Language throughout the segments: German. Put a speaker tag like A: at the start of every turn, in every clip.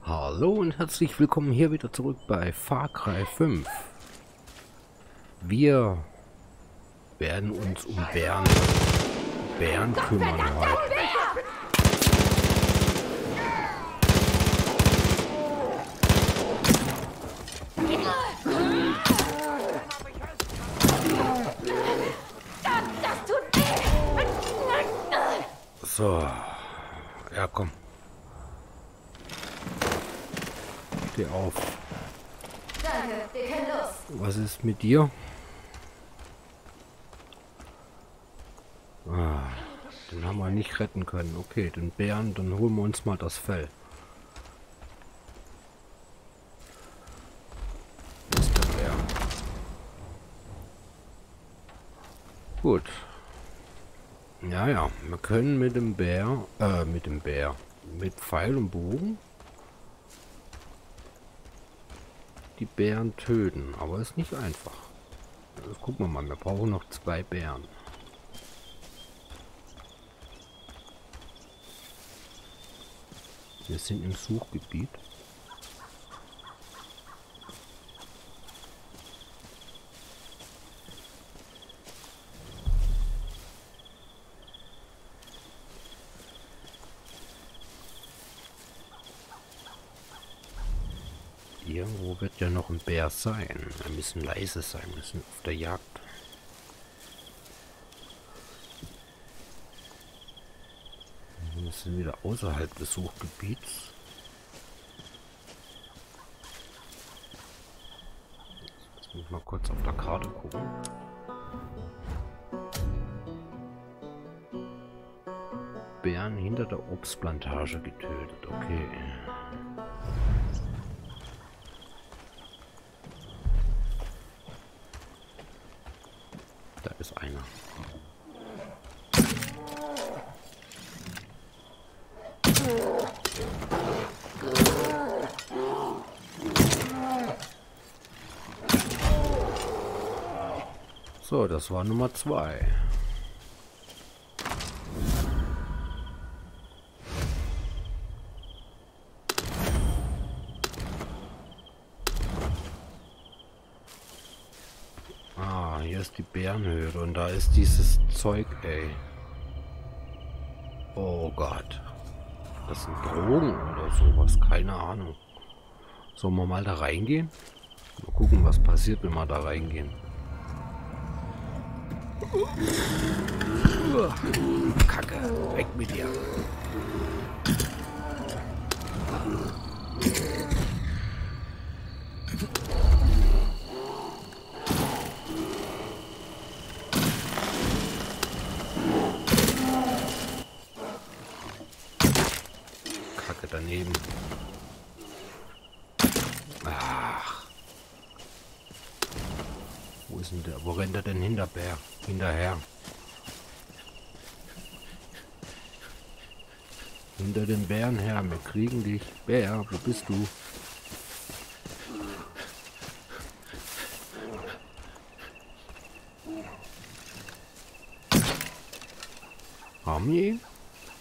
A: Hallo und herzlich willkommen hier wieder zurück bei Far Cry 5. Wir werden uns um Bären kümmern heute. So, ja komm. Steh auf.
B: Danke, wir können los.
A: Was ist mit dir? Den haben wir nicht retten können. Okay, den Bären, dann holen wir uns mal das Fell. Wo ist der Bär? Gut. Ja, wir können mit Pfeil und Bogen die Bären töten, aber ist nicht einfach. Das gucken wir mal, wir brauchen noch 2 Bären. Wir sind im Suchgebiet. Irgendwo wird ja noch ein Bär sein. Wir müssen leise sein, wir sind auf der Jagd. Wir sind wieder außerhalb des Suchgebiets. Jetzt muss ich mal kurz auf der Karte gucken. Bären hinter der Obstplantage getötet, okay. Da ist einer. So, das war Nummer 2. Hier ist die Bärenhöhle und da ist dieses Zeug, ey. Oh Gott. Das sind Drogen oder sowas, keine Ahnung. Sollen wir mal da reingehen? Mal gucken, was passiert, wenn wir da reingehen. Kacke, weg mit dir. Kacke daneben. Ach. Wo ist denn der? Wo rennt er denn hinterher? Hinter den Bären her, wir kriegen dich. Bär, wo bist du? Haben wir ihn?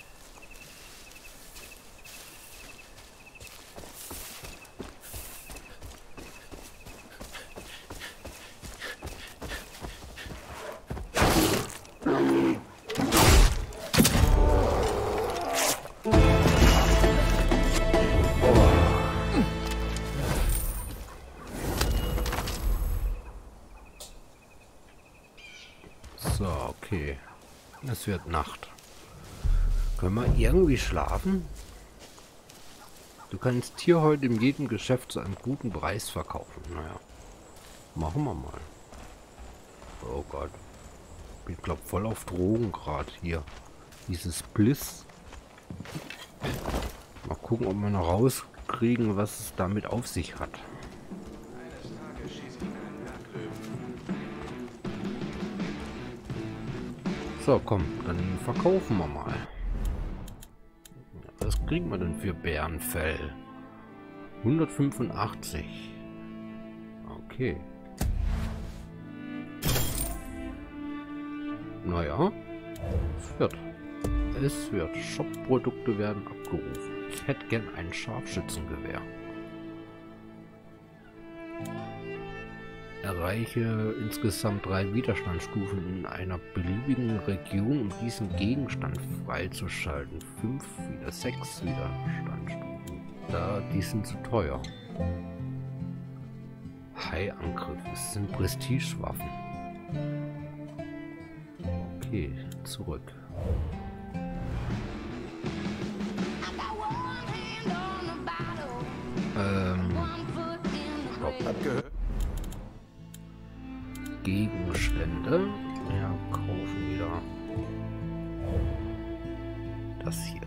A: So, okay. Es wird Nacht. Können wir irgendwie schlafen? Du kannst hier heute in jedem Geschäft zu einem guten Preis verkaufen. Naja, machen wir mal. Oh Gott. Ich glaube voll auf Drogen gerade hier. Dieses Bliss. Mal gucken, ob wir noch rauskriegen, was es damit auf sich hat. So, komm, dann verkaufen wir mal. Was kriegen wir denn für Bärenfell? 185. Okay. Naja, es wird. Shop-Produkte werden abgerufen. Ich hätte gern ein Scharfschützengewehr. Erreiche insgesamt 3 Widerstandsstufen in einer beliebigen Region, um diesen Gegenstand freizuschalten. 5 wieder 6 Widerstandsstufen. Die sind zu teuer. Haiangriff. Es sind Prestigewaffen. Okay, zurück. Stopp. Gegenstände. Ja, kaufen wieder. Das hier.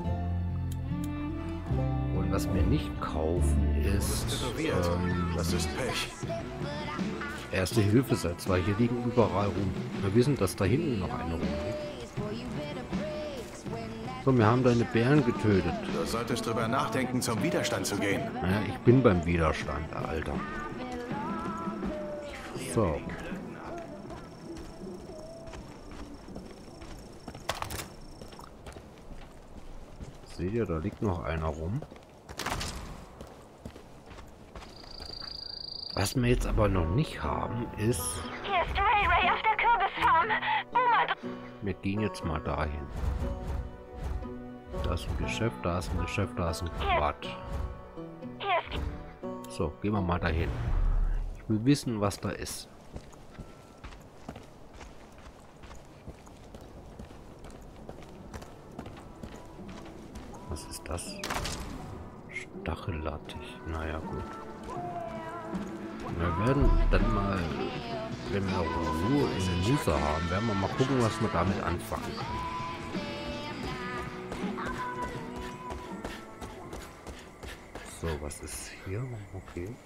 A: Und was wir nicht kaufen ist
C: das ist Pech.
A: Erste Hilfesatz, weil hier liegen überall rum. Wir wissen, dass da hinten noch eine rumliegt. So, wir haben deine Bären getötet.
C: Du solltest drüber nachdenken, zum Widerstand zu gehen.
A: Ja, ich bin beim Widerstand, Alter. So. Seht ihr, da liegt noch einer rum. Was wir jetzt aber noch nicht haben, ist...
D: Hier ist Ray Ray auf der Kürbisfarm. Boomer.
A: Wir gehen jetzt mal dahin. Da ist ein Geschäft, da ist ein Geschäft, da ist ein Quad.
D: Hier ist...
A: So, gehen wir mal dahin. Ich will wissen, was da ist. Was ist das? Stachellattig. Naja, gut. Wir werden dann mal, wenn wir Ruhe in Muße haben, werden wir mal gucken, was wir damit anfangen können. So, was ist hier? Okay.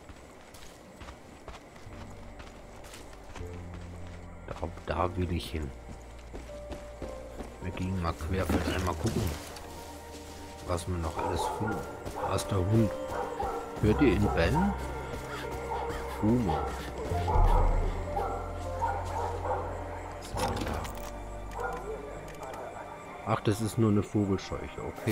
A: Da will ich hin. Wir gehen mal querfeld einmal gucken, was wir noch alles finden. Da ist der Hund. Hört ihr ihn bellen? Boomer. Ach, das ist nur eine Vogelscheuche. Okay.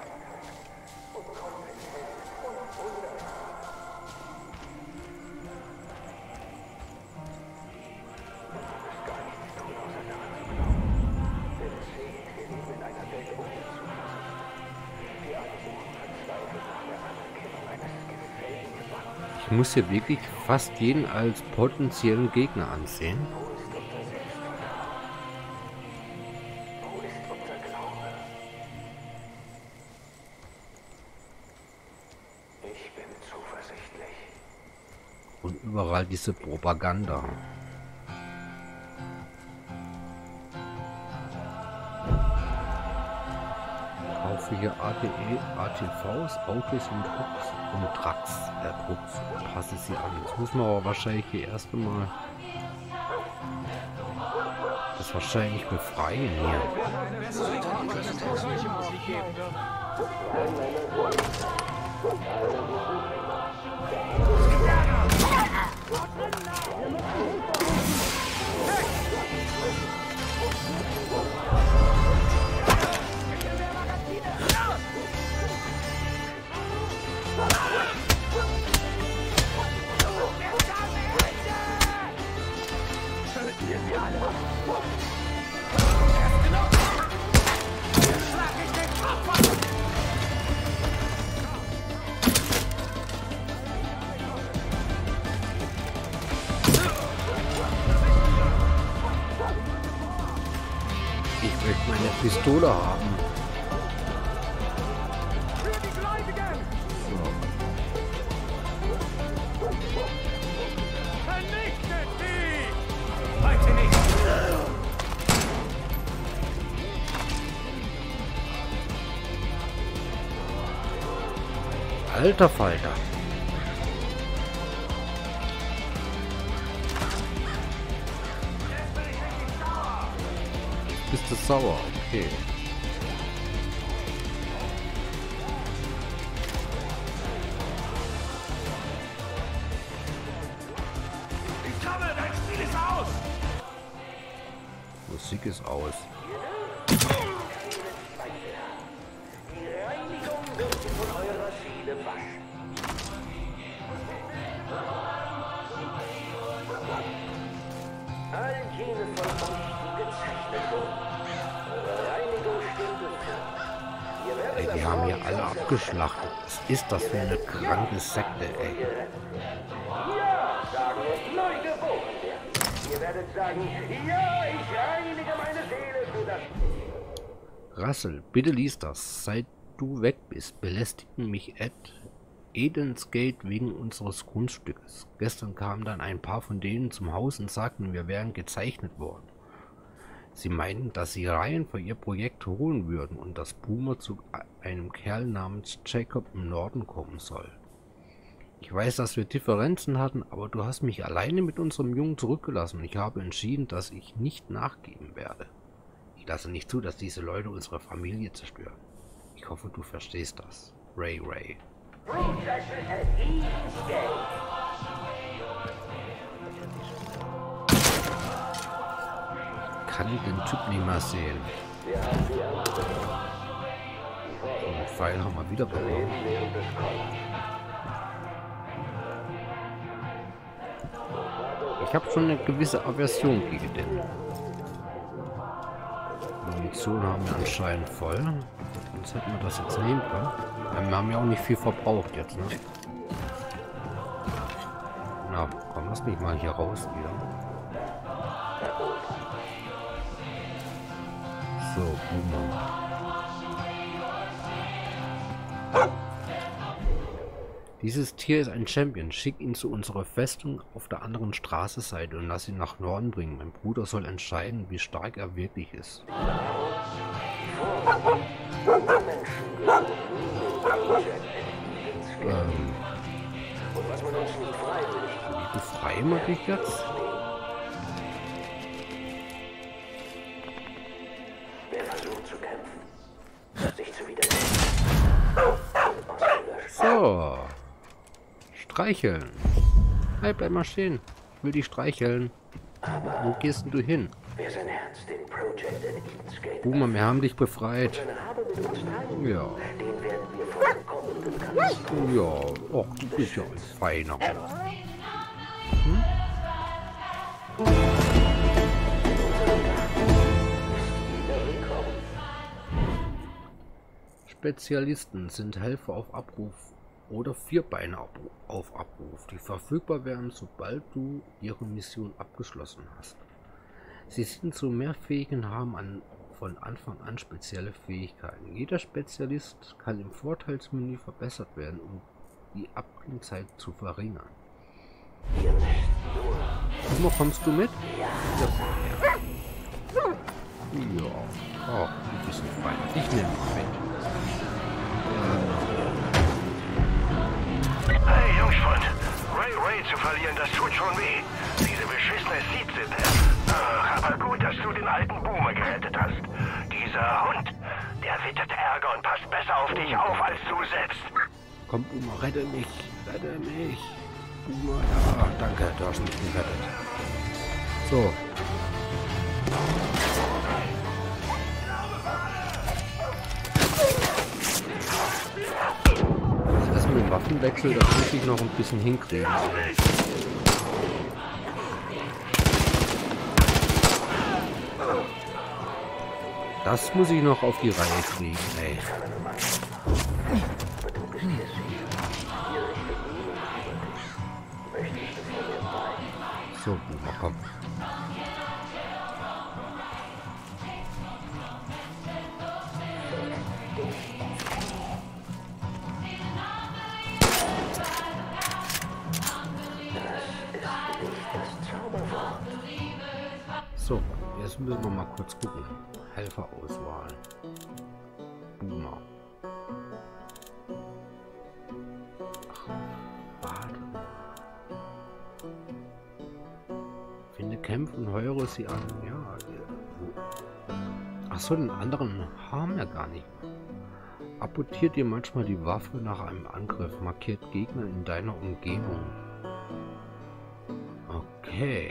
A: Ich muss hier wirklich fast jeden als potenziellen Gegner ansehen.
C: Ich bin zuversichtlich.
A: Und überall diese Propaganda. Kaufe hier ATVs, Autos und Trucks. Passe sie an. Jetzt müssen wir aber wahrscheinlich hier erst einmal das wahrscheinlich befreien hier. Ich möchte meine Pistole haben. So. Alter Falter. Bist du sauer? Okay.
C: Ich komme, dein Spiel ist aus!
A: Musik ist aus.
E: Die Reinigung wird Seele waschen. All jene von euch, die gezeichnet wurden. Eure Reinigung steht bevor. Ihr werdet
A: Ey, die haben hier alle abgeschlachtet. Was ist das für eine kranke Sekte, ey?
E: Ja, sagen und neu geboren werden. Ihr werdet sagen, ja, ich reinige meine Seele für das...
A: Russell, bitte lies das. Seit du weg bist, belästigen mich Edens Gate wegen unseres Grundstückes. Gestern kamen dann ein paar von denen zum Haus und sagten, wir wären gezeichnet worden. Sie meinten, dass sie Ryan für ihr Projekt holen würden und dass Boomer zu einem Kerl namens Jacob im Norden kommen soll. Ich weiß, dass wir Differenzen hatten, aber du hast mich alleine mit unserem Jungen zurückgelassen und ich habe entschieden, dass ich nicht nachgeben werde. Ich lasse nicht zu, dass diese Leute unsere Familie zerstören. Ich hoffe, du verstehst das. Ray. Kann ich den Typ nicht mehr sehen. Den Pfeil haben wir wieder bekommen. Ich habe schon eine gewisse Aversion gegen den. Munition haben wir anscheinend voll. Sonst hätten wir das jetzt nehmen können. Wir haben ja auch nicht viel verbraucht jetzt, ne? Na, komm, lass mich mal hier raus wieder. So, Boomer. Dieses Tier ist ein Champion. Schick ihn zu unserer Festung auf der anderen Straßenseite und lass ihn nach Norden bringen. Mein Bruder soll entscheiden, wie stark er wirklich ist. Wie befreien wir dich jetzt?
E: Wer versucht zu kämpfen, sich zu widersetzen.
A: So. Streicheln. Hey, bleib mal stehen. Ich will dich streicheln. Wo gehst denn du hin?
E: Wer sein Herz den Project in Eden's Gate
A: Boomer, wir haben dich befreit.
E: seine Habe mit uns teilen,
A: Ja.
E: den werden wir vor dem kommenden Kampf.
A: Ja. Och, du bist ja ein feiner. Spezialisten sind Helfer auf Abruf oder Vierbeiner auf Abruf, die verfügbar werden, sobald du ihre Mission abgeschlossen hast. Sie sind so mehrfähig und haben von Anfang an spezielle Fähigkeiten. Jeder Spezialist kann im Vorteilsmenü verbessert werden, um die Abklingzeit zu verringern. Wo kommst du mit? Ja. Oh, du bist ein Fein. Ich nehme dich mit.
F: Hey, Jungspund. Ray zu verlieren, das tut schon weh. Diese beschissene Seed-Sippe. Ach, aber gut, dass du den alten Boomer gerettet hast. Dieser Hund, der wittert Ärger und passt besser auf dich auf, als du selbst.
A: Komm, Boomer, rette mich. Rette mich. Boomer, ja, danke, du hast mich gerettet. So. Das mit dem Waffenwechsel, das muss ich noch ein bisschen hinkriegen. Das muss ich noch auf die Reihe kriegen, ey. So, Boomer, komm. So, jetzt müssen wir mal kurz gucken. Helferauswahl. Boomer. Ach, warte mal. Finde Kämpfe und heure sie an. Ja, ach so, den anderen haben wir gar nicht. Apportiert dir manchmal die Waffe nach einem Angriff. Markiert Gegner in deiner Umgebung. Okay.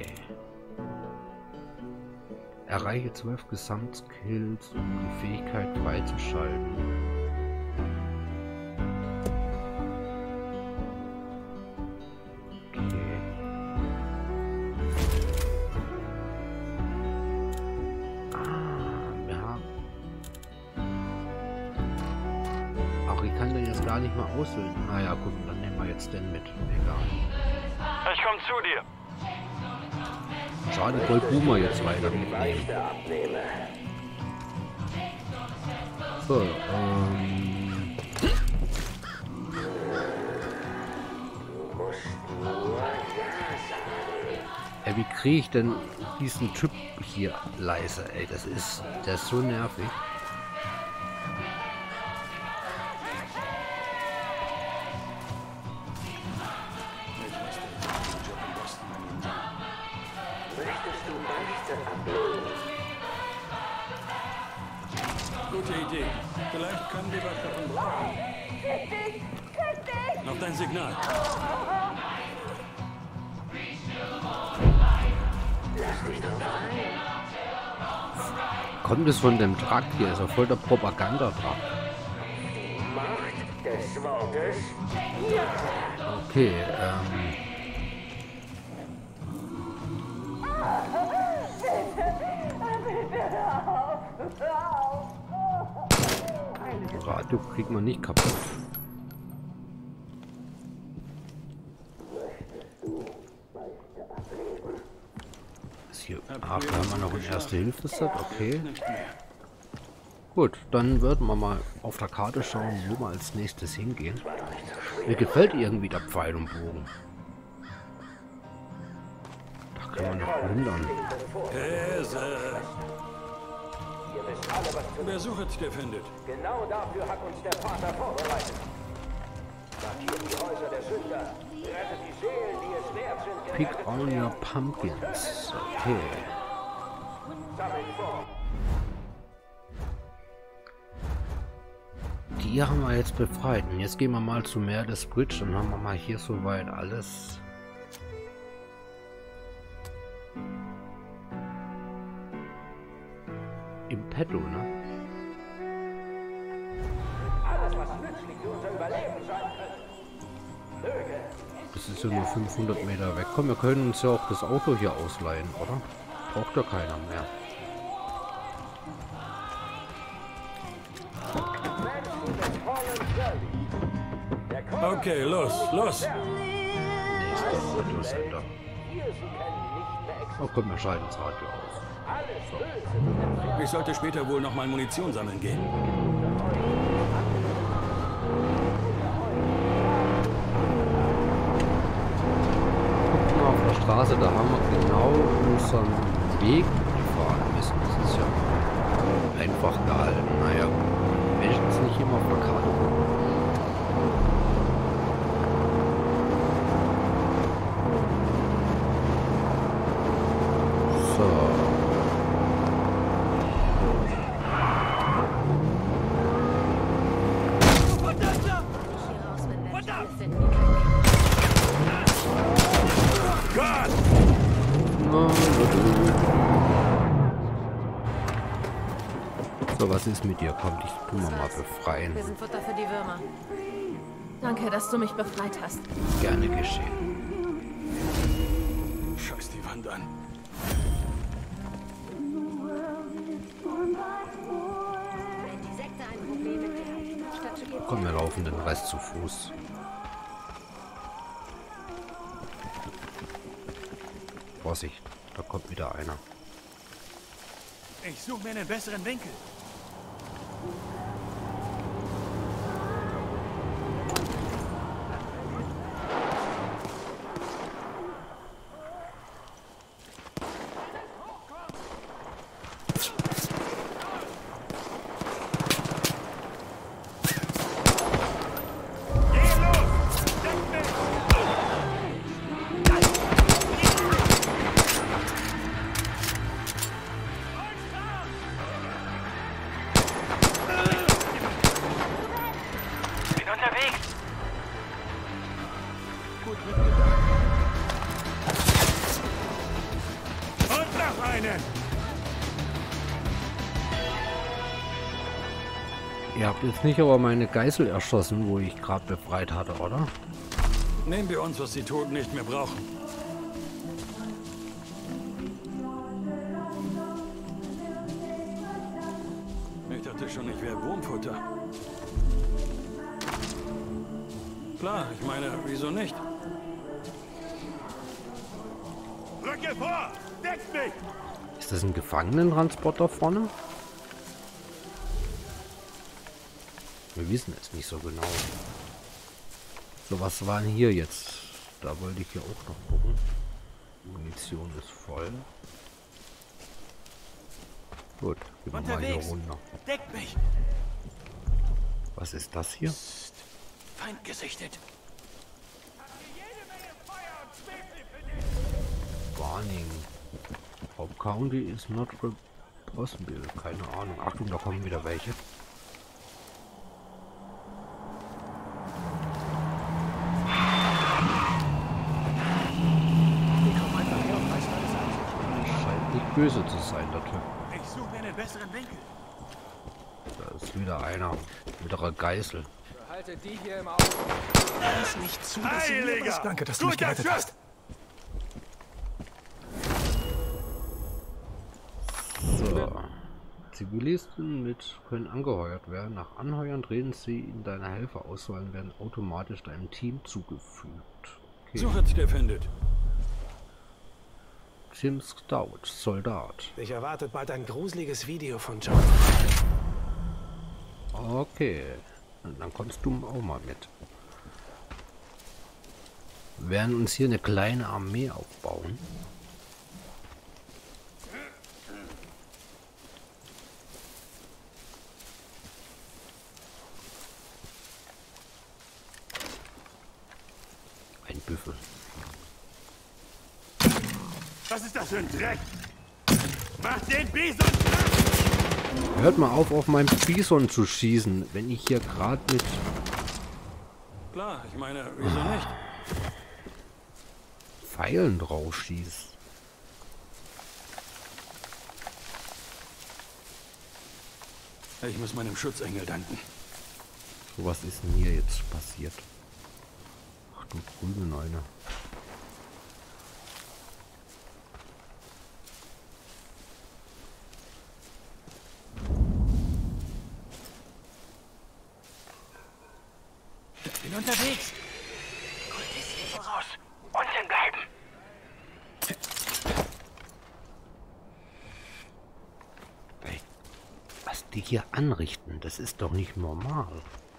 A: Erreiche 12 Gesamtskills, um die Fähigkeit freizuschalten. jetzt gar nicht mal auswählen. Naja, gut, dann nehmen wir jetzt den mit. Egal.
F: Ich komme zu dir.
A: Schade, ich wollte Boomer jetzt weiter mitnehmen.
E: Beichte abnehme.
A: So,
E: Du musst nur Ja sagen.
A: wie kriege ich denn diesen Typ hier leise, ey? Der ist so nervig.
E: Möchtest du Beichte ablegen?
G: Gute Idee. Vielleicht können wir was davon brauchen. Noch dein Signal.
E: Lass dich drauf ein.
A: Kommt es von dem Truck hier? Ist ja voll der Propaganda-Truck.
E: Macht des Wortes.
A: Okay, Radio kriegt man nicht kaputt. Ist hier, ach, da haben wir noch ein Erste-Hilfe-Set, okay. Gut, dann würden wir mal auf der Karte schauen, wo wir als nächstes hingehen. Mir gefällt irgendwie der Pfeil und Bogen. Da kann man noch plündern.
G: Käse.
E: Ihr wisst alle, was zu
G: Wer Sucheztier findet.
E: Genau dafür hat uns der Vater vorbereitet. Markiert die Häuser der Sünder. Rettet die Seelen, die es wert sind.
A: Pick on your pumpkins. Okay.
E: Sammelt vor.
A: Die haben wir jetzt befreit. Und jetzt gehen wir mal zu Meredith Bridge. Dann haben wir mal hier soweit alles. Im Petto, ne?
E: Alles, was nützlich für unser Überleben sein könnte. Möge.
A: Das ist ja nur 500 Meter weg. Komm, wir können uns ja auch das Auto hier ausleihen, oder? Braucht ja keiner mehr.
G: Okay, los, los.
A: Nächster Radiosender. Oh, komm, wir schalten das Radio aus.
G: Ich sollte später wohl noch mal Munition sammeln gehen.
A: Guck mal auf der Straße, da haben wir genau unseren Weg gefahren müssen. Das ist ja einfach gehalten. Naja, wenigstens nicht immer auf der Karte gucken. So. So, was ist mit dir? Komm, dich tun wir mal befreien.
B: Wir sind Futter für die Würmer. Danke, dass du mich befreit hast.
A: Gerne geschehen.
G: Scheiß die Wand an.
B: Wenn die Sekte ein Problem mit dir hat, statuiert
A: Komm, wir laufen den Rest zu Fuß. Vorsicht, da kommt wieder einer.
G: Ich suche mir einen besseren Winkel.
A: Ihr habt jetzt nicht aber meine Geißel erschossen, wo ich gerade befreit hatte, oder?
G: Nehmen wir uns, was die Toten nicht mehr brauchen. Ich dachte schon, ich wäre Wurmfutter. Klar, ich meine, wieso nicht?
C: Rücke vor! Deckt mich!
A: Ist das ein Gefangenentransporter vorne? Wir wissen es nicht so genau. So, was war denn hier jetzt? Da wollte ich ja auch noch gucken. Munition ist voll. Gut, gehen wir mal hier runter.
G: Deckt mich!
A: Was ist das hier?
G: Feind gesichtet.
A: Warning. Hope County is not possible. Keine Ahnung. Achtung, da kommen wieder welche. Scheint nicht böse zu sein, der Typ.
C: Ich suche mir einen besseren Winkel.
A: Da ist wieder einer. Wieder eine Geißel.
H: Behalte die hier im Auge.
G: Lass nicht zu, dass sie mir was... Danke, dass du mich gerettet hast.
A: So. Zivilisten können angeheuert werden. Nach Anheuern treten sie in deine Helferauswahl und werden automatisch deinem Team zugefügt. Okay.
G: So hat sich der findet.
A: Jim Stout, Soldat.
I: Dich erwartet bald ein gruseliges Video von John.
A: Okay. Und dann kommst du auch mal mit. Wir werden uns hier eine kleine Armee aufbauen. Ein Büffel.
C: Was ist das für ein Dreck? Mach den Bison platt!
A: Hört mal auf meinen Bison zu schießen, wenn ich hier gerade mit
G: Klar, ich meine, wieso nicht?
A: Pfeilen drauf schieße.
G: Ich muss meinem Schutzengel danken.
A: So, was ist denn hier jetzt passiert? Ach du grüne Neune.
G: Ich bin unterwegs.
F: Raus! Unten bleiben!
A: Ey, was die hier anrichten, das ist doch nicht normal.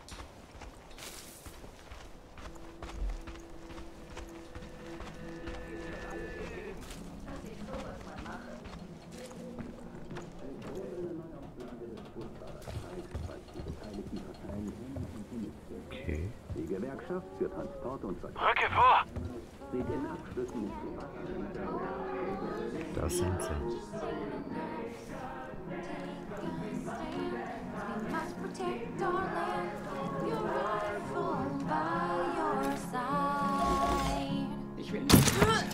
A: Okay.
E: Die Gewerkschaft für Transport und Verkehr
F: Rücke vor!
E: sieht in Abschlüssen nicht so aus.
A: Da sind sie.
J: Must protect our land. Your rifle by your side.
G: Ich will nicht.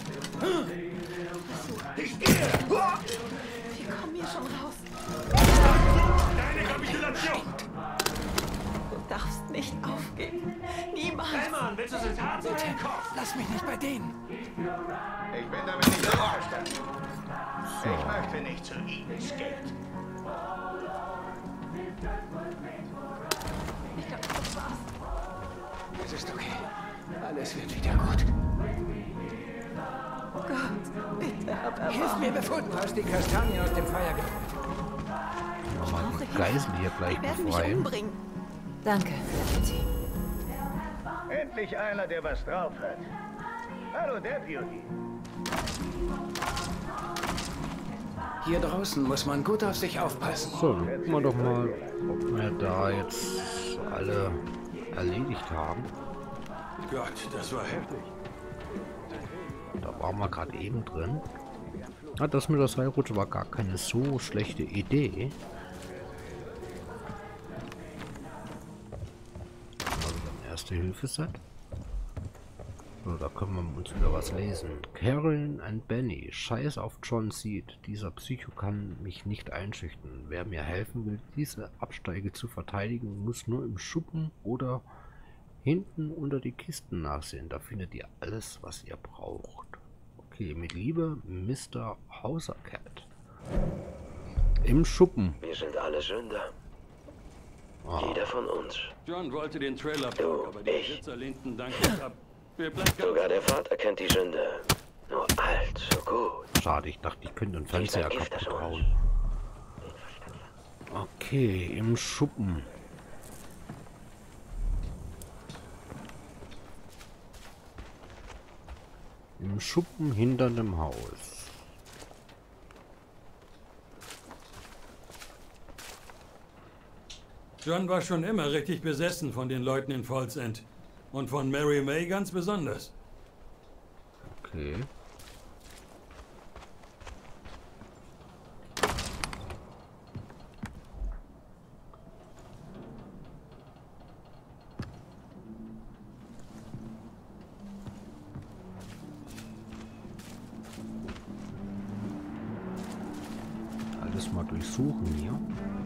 C: Ich gehe!
J: Wir kommen hier schon raus.
C: Deine Kapitulation!
J: Du darfst nicht aufgeben. Niemals.
C: Hey Mann, willst du es ins Hart oder in den Kopf?
G: Lass mich nicht bei denen.
C: Ich bin damit nicht einverstanden. Ich möchte nicht zu Eagles Gate.
J: Ich glaube, das war's.
G: Es ist okay. Alles wird wieder gut.
J: Gott, bitte hab Erbarmen.
G: Hilf mir, bevor du hast die Kastanien aus dem Feuer geholt.
A: Nochmal die Geisel hier gleich
J: Die werden mich
A: befreien.
J: umbringen. Danke, Deputy.
E: Endlich einer, der was drauf hat. Hallo, Deputy.
G: Hier draußen muss man gut auf sich aufpassen.
A: So, dann gucken wir doch mal, ob wir da jetzt alle erledigt haben.
G: Gott, das war heftig.
A: Da waren wir gerade eben drin. Ah, das mit der Seilrutsche war gar keine so schlechte Idee. Also ein Erste-Hilfe-Set. So, da können wir uns wieder was lesen. Carolyn and Benny. Scheiß auf John Seed. Dieser Psycho kann mich nicht einschüchtern. Wer mir helfen will, diese Absteige zu verteidigen, muss nur im Schuppen oder hinten unter die Kisten nachsehen. Da findet ihr alles, was ihr braucht. Okay, mit Liebe, Mr. Hausercat. Im Schuppen.
E: Wir sind alle Sünder. Jeder von uns.
G: John wollte den Trailer
E: Du,
G: parken, aber die
E: ich.
G: Besitzer lehnten dankend ab. Wir bleiben
E: Sogar der Vater kennt die Sünde. Nur allzu gut.
A: Schade, ich dachte, ich könnte den Fernseher
E: Gift, das
A: kaputt
E: uns.
A: hauen. Okay, im Schuppen. Im Schuppen hinter dem Haus.
G: John war schon immer richtig besessen von den Leuten in Falls End. Und von Mary May ganz besonders.
A: Okay. Alles mal durchsuchen hier.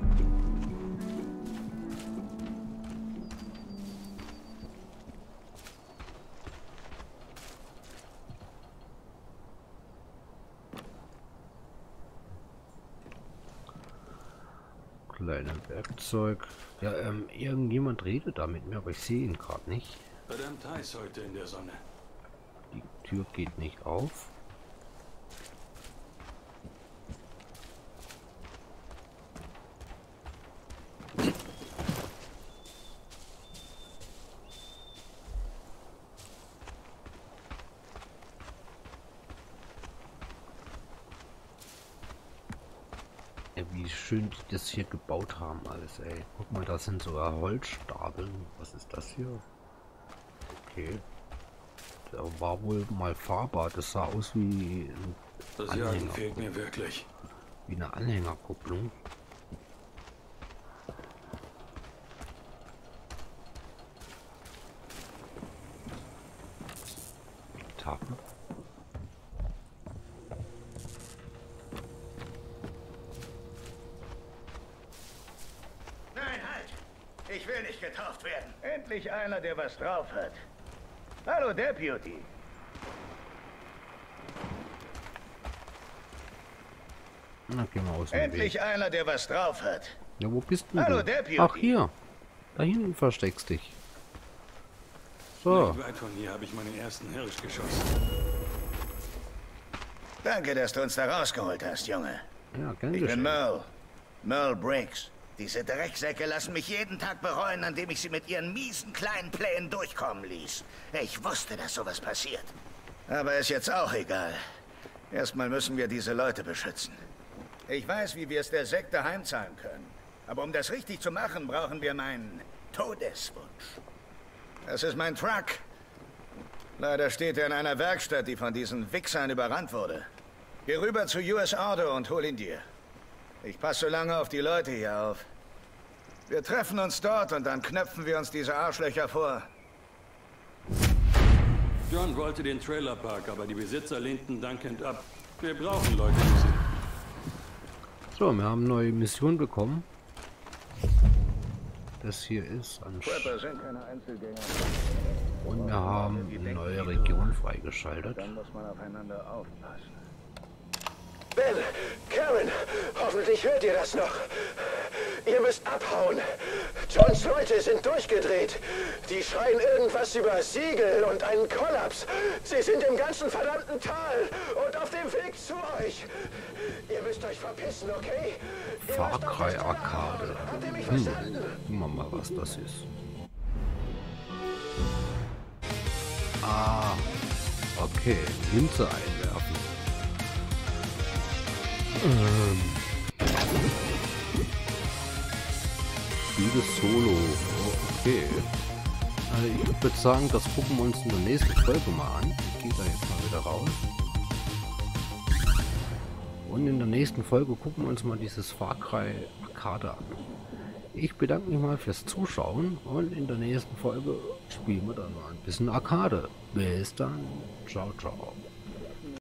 A: Kleine Werkzeug. Ja, irgendjemand redet da mit mir, aber ich sehe ihn gerade nicht.
G: Verdammt heiß heute in der Sonne.
A: Die Tür geht nicht auf. Ja, wie schön die das hier gebaut haben alles, ey. Guck mal, da sind sogar Holzstapeln. Was ist das hier? Okay. Da war wohl mal fahrbar. Das sah aus wie ein
G: Das Jagen fehlt mir wirklich.
A: Wie eine Anhängerkupplung. Tappen.
C: Nein, halt! Ich will nicht getauft werden. Endlich einer, der was drauf hat. Hallo, Deputy.
A: Na, gehen wir aus dem
C: Endlich
A: Weg.
C: einer, der was drauf hat.
A: Ja, wo bist denn
C: Hallo,
A: du?
C: Deputy.
A: Ach, hier. Da hinten versteckst dich. So.
G: Nicht weit von hier habe ich meinen ersten Hirsch geschossen.
C: Danke, dass du uns da rausgeholt hast, Junge.
A: Ja, gern
C: Ich bin
A: geschehen.
C: Merle. Merle Briggs. Diese Drecksäcke lassen mich jeden Tag bereuen, an dem ich sie mit ihren miesen kleinen Plänen durchkommen ließ. Ich wusste, dass sowas passiert. Aber ist jetzt auch egal. Erstmal müssen wir diese Leute beschützen. Ich weiß, wie wir es der Sekte heimzahlen können. Aber um das richtig zu machen, brauchen wir meinen Todeswunsch. Das ist mein Truck. Leider steht er in einer Werkstatt, die von diesen Wichsern überrannt wurde. Geh rüber zu US Auto und hol ihn dir. Ich passe so lange auf die Leute hier auf. Wir treffen uns dort und dann knöpfen wir uns diese Arschlöcher vor.
G: John wollte den Trailerpark, aber die Besitzer lehnten dankend ab. Wir brauchen Leute wie Sie.
A: So, wir haben neue Mission bekommen. Das hier ist an
C: Sind keine Einzelgänger.
A: und wir haben eine neue Region freigeschaltet.
C: Dann muss man aufeinander aufpassen.
E: Ben, Karen, hoffentlich hört ihr das noch. Ihr müsst abhauen. Johns Leute sind durchgedreht. Die schreien irgendwas über Siegel und einen Kollaps. Sie sind im ganzen verdammten Tal und auf dem Weg zu euch. Ihr müsst euch verpissen, okay?
A: Far Cry Arcade. Gucken wir mal, was das ist. Ah, okay. Linse einwerfen. Spiele Solo. Oh, okay. Ich würde sagen, das gucken wir uns in der nächsten Folge mal an. Ich gehe da jetzt mal wieder raus. Und in der nächsten Folge gucken wir uns mal dieses Far Cry Arcade an. Ich bedanke mich mal fürs Zuschauen und in der nächsten Folge spielen wir dann mal ein bisschen Arcade. Bis dann. Ciao, ciao.